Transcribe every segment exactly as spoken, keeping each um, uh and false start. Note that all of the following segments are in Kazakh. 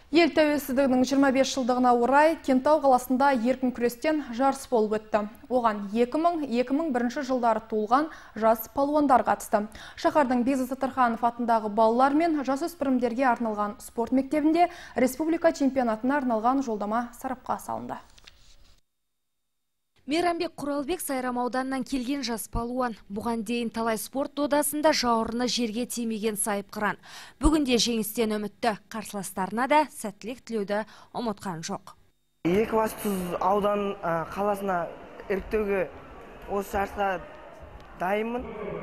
Ел тәуелсіздігінің жиырма бес жылдығына орай Кентау қаласында еркін күрестен жарыс болып өтті. Оған екі мың - екі мың бірінші жылдары туылған жас палуандар қатысты. Шаһардың Бекзат Саттарханов атындағы балалар мен жасөспірімдерге арналған спорт мектебінде республика чемпионатына арналған жолдама сарапқа салынды. Мейрамбек Құралбек Сайрам ауданынан келген жас палуан. Бұған дейін талай спорт додасында жауырыны жерге тимеген сайып қыран. Бүгінде жеңістен үмітті, қарсыластарына да сәттілік тілеуді ұмытқан жоқ. Екібастұз аудан қаласына іріктеуге осы жарысқа дайынмын.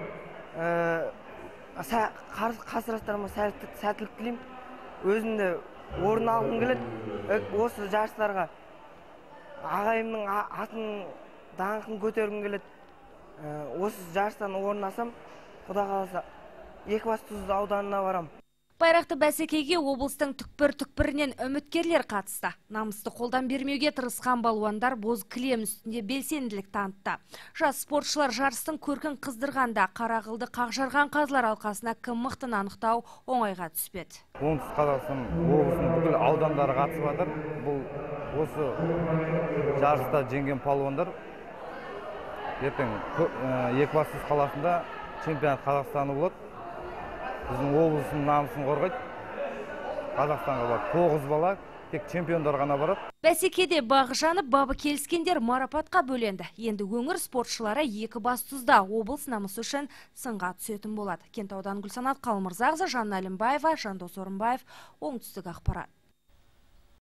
Қарсыластарыма сәттілік тілеймін. Өзімді орын алғым келеді. Осы жарыстарға ағайымның атын даңқын көтергім келеді. Осы жарыстан орын алсам, Құда қаласа Екібастұз ауданына барам. Байрақты бәсекеге облыстың түкпір-түкпірінен үміткерлер қатысты. Намысты қолдан бермеуге тырысқан балуандар боз кілем үстінде белсенділік танытты. Жас спортшылар жарыстың көркін қыздырғанда Қарағылды қақжарған қазылар алқасына кім мықтыны анықтау оңайға түспеді. Оңтүстік Қазақстан облысының бүкіл аудандары қатысып жатыр. Бұл осы жарыста жеңген палуандар ертең Екібастұз қаласында чемпионат Қазақстаны болады. Біздің облыстың намысын қорғайды. Қазақстанға бар тоғыз бала, тек чемпиондар ғана барады. Бәсекеде бағы жанып, бабы келіскендер марапатқа бөленді. Енді өңір спортшылары Екібастұзда облыс намысы үшін сынға түсетін болады. Кентаудан Гүлсанат Қалмырзағызы, Жанна Әлімбаева, Жандос Орынбаев, оңтүстік ақпарат.